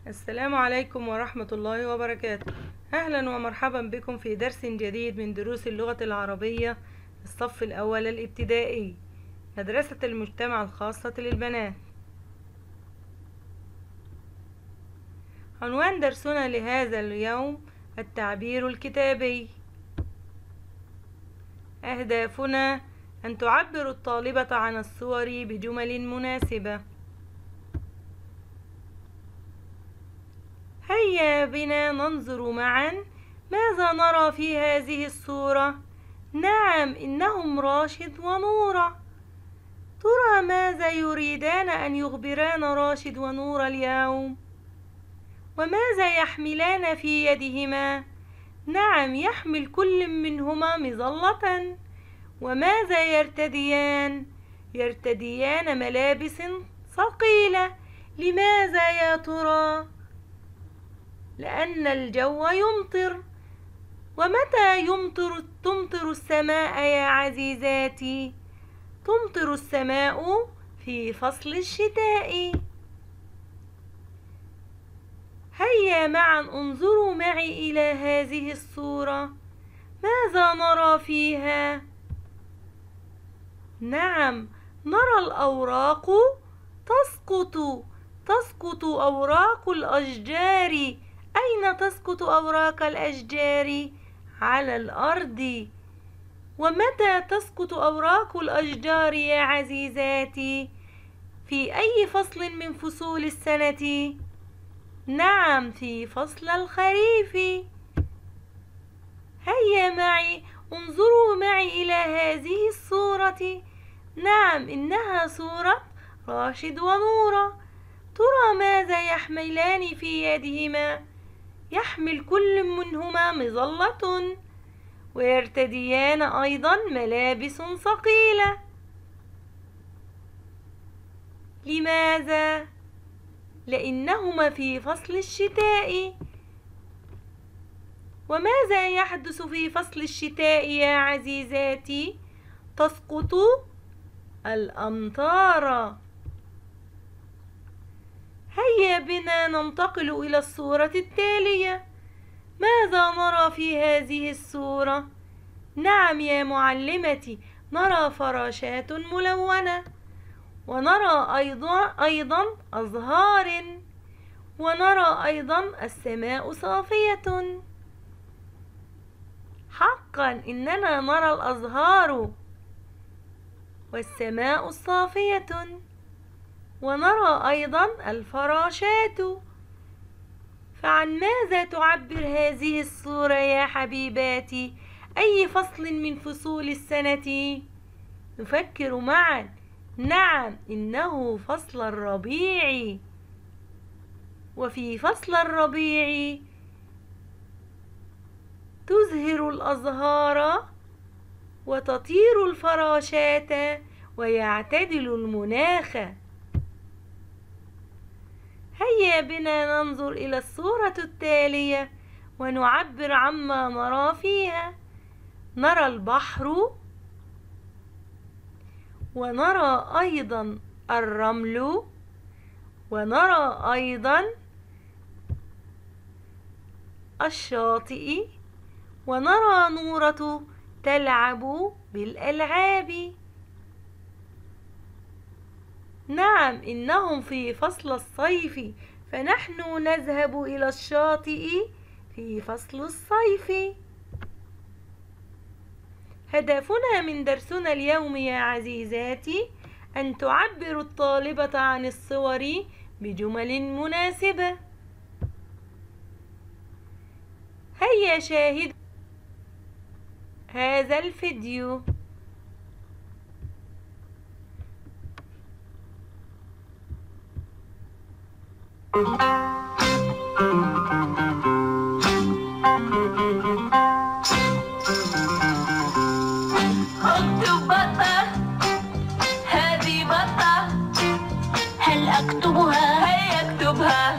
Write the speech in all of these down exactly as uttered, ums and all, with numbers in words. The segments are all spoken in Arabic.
السلام عليكم ورحمة الله وبركاته. أهلا ومرحبا بكم في درس جديد من دروس اللغة العربية الصف الأول الابتدائي، مدرسة المجتمع الخاصة للبنات. عنوان درسنا لهذا اليوم التعبير الكتابي. أهدافنا أن تعبر الطالبة عن الصور بجمل مناسبة. هيا بنا ننظر معا ماذا نرى في هذه الصورة. نعم، إنهم راشد ونورة. ترى ماذا يريدان أن يخبران راشد ونورة اليوم؟ وماذا يحملان في يدهما؟ نعم، يحمل كل منهما مظلة. وماذا يرتديان؟ يرتديان ملابس ثقيلة. لماذا يا ترى؟ لأن الجو يمطر. ومتى يمطر تمطر السماء يا عزيزاتي؟ تمطر السماء في فصل الشتاء. هيا معا انظروا معي إلى هذه الصورة. ماذا نرى فيها؟ نعم، نرى الأوراق تسقط. تسقط أوراق الأشجار. أين تسقط أوراق الأشجار؟ على الأرض. ومتى تسقط أوراق الأشجار يا عزيزاتي؟ في أي فصل من فصول السنة؟ نعم، في فصل الخريف. هيا معي انظروا معي إلى هذه الصورة. نعم، إنها صورة راشد ونورة. ترى ماذا يحملان في يدهما؟ يحمل كل منهما مظلة. ويرتديان أيضا ملابس ثقيلة. لماذا؟ لأنهما في فصل الشتاء. وماذا يحدث في فصل الشتاء يا عزيزاتي؟ تسقط الأمطار. هيا بنا ننتقل إلى الصورة التالية. ماذا نرى في هذه الصورة؟ نعم يا معلمتي، نرى فراشات ملونة. ونرى أيضا, أيضا أزهار. ونرى أيضا السماء صافية. حقا إننا نرى الأزهار والسماء صافية. ونرى أيضا الفراشات. فعن ماذا تعبر هذه الصورة يا حبيباتي؟ أي فصل من فصول السنة؟ نفكر معا. نعم، إنه فصل الربيع. وفي فصل الربيع تزهر الأزهار وتطير الفراشات ويعتدل المناخ. هيا بنا ننظر إلى الصورة التالية ونعبر عما نرى فيها. نرى البحر. ونرى أيضا الرمل. ونرى أيضا الشاطئ. ونرى نورة تلعب بالألعاب. نعم، إنهم في فصل الصيف، فنحن نذهب إلى الشاطئ في فصل الصيف. هدفنا من درسنا اليوم يا عزيزاتي أن تعبر الطالبة عن الصور بجمل مناسبة. هيا شاهدوا هذا الفيديو. اكتب بطة، هذه بطة، هل أكتبها؟ هيا اكتبها.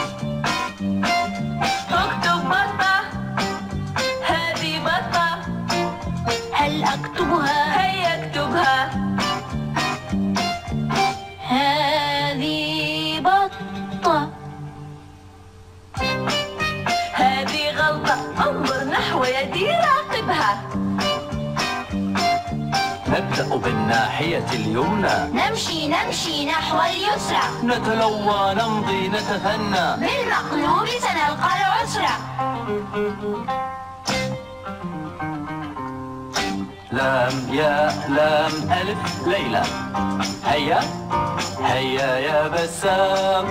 اكتب بطة، هذه بطة، هل أكتبها؟ هيا اكتبها. هذه بطة. بالناحية اليمنى. نمشي نمشي نحو اليسرى. نتلوى نمضي نتثنى. بالمقلوب سنلقى العسرى. لام يا لام ألف ليلى. هيا هيا يا بسام.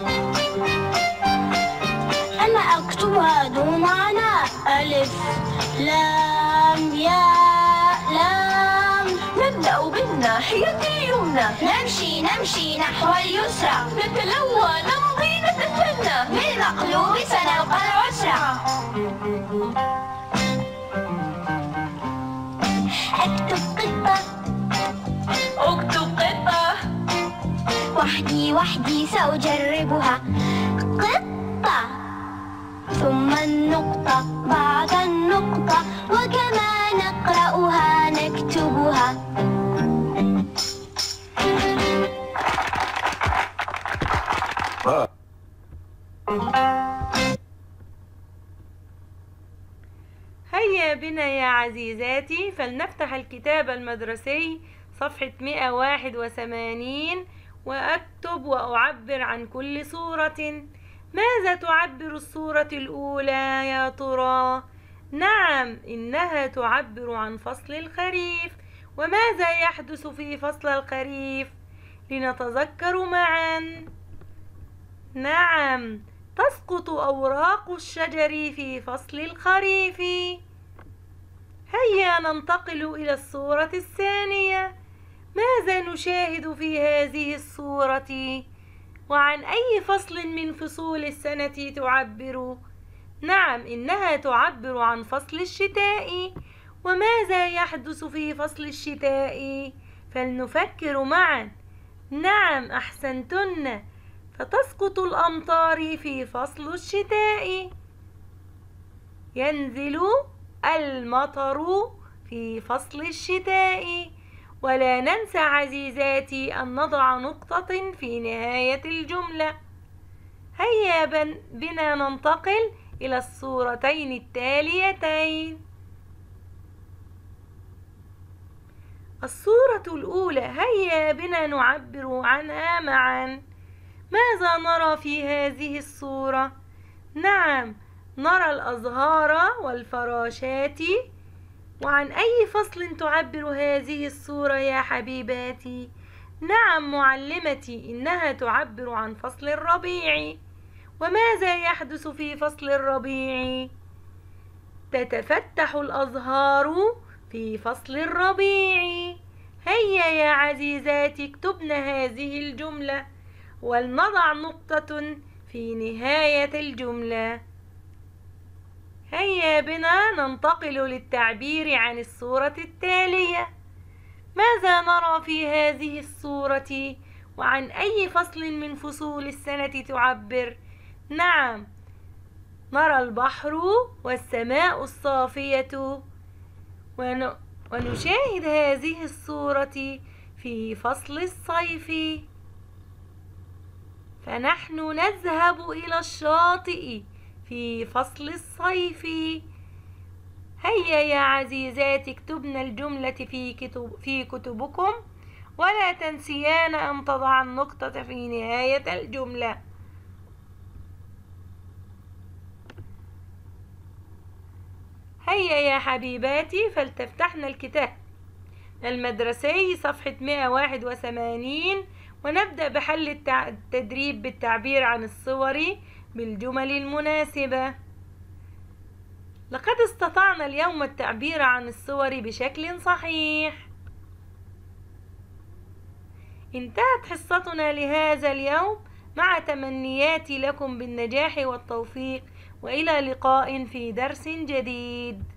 أنا أكتبها دون عناء. ألف لام يا لام. نبدأ بالناحية اليمنى. نمشي نمشي نحو اليسرى. نتلوى نمضي نتثنى. بالمقلوب سنلقى العسرى. أكتب قطة. اكتب قطة. وحدي وحدي سأجربها. قطة ثم النقطة بعد النقطة وكما نقرأها نكتبها. هيا بنا يا عزيزاتي فلنفتح الكتاب المدرسي صفحة مئة وواحد وثمانين وأكتب وأعبر عن كل صورة. ماذا تعبر الصورة الأولى يا ترى؟ نعم، إنها تعبر عن فصل الخريف. وماذا يحدث في فصل الخريف؟ لنتذكر معا. نعم، تسقط أوراق الشجر في فصل الخريف. هيا ننتقل إلى الصورة الثانية. ماذا نشاهد في هذه الصورة؟ وعن أي فصل من فصول السنة تعبر؟ نعم، إنها تعبر عن فصل الشتاء. وماذا يحدث في فصل الشتاء؟ فلنفكر معا. نعم، أحسنتن، فتسقط الأمطار في فصل الشتاء. ينزل المطر في فصل الشتاء. ولا ننسى عزيزاتي أن نضع نقطة في نهاية الجملة. هيا بنا ننتقل إلى الصورتين التاليتين. الصورة الأولى هيا بنا نعبر عنها معا. ماذا نرى في هذه الصورة؟ نعم، نرى الأزهار والفراشات. وعن أي فصل تعبر هذه الصورة يا حبيباتي؟ نعم معلمتي، إنها تعبر عن فصل الربيع. وماذا يحدث في فصل الربيع؟ تتفتح الأزهار في فصل الربيع. هيا يا عزيزاتي اكتبن هذه الجملة ولنضع نقطة في نهاية الجملة. هيا بنا ننتقل للتعبير عن الصورة التالية. ماذا نرى في هذه الصورة؟ وعن أي فصل من فصول السنة تعبر؟ نعم، نرى البحر والسماء الصافية. ونشاهد هذه الصورة في فصل الصيف. فنحن نذهب إلى الشاطئ في فصل الصيف. هيا يا عزيزاتي اكتبن الجملة في كتب في كتبكم ولا تنسيان أن تضع النقطة في نهاية الجملة. هيا يا حبيباتي فلتفتحن الكتاب المدرسي صفحة مئة وواحد وثمانين ونبدأ بحل التدريب بالتعبير عن الصور بالجمل المناسبة. لقد استطعنا اليوم التعبير عن الصور بشكل صحيح. انتهت حصتنا لهذا اليوم مع تمنياتي لكم بالنجاح والتوفيق، وإلى لقاء في درس جديد.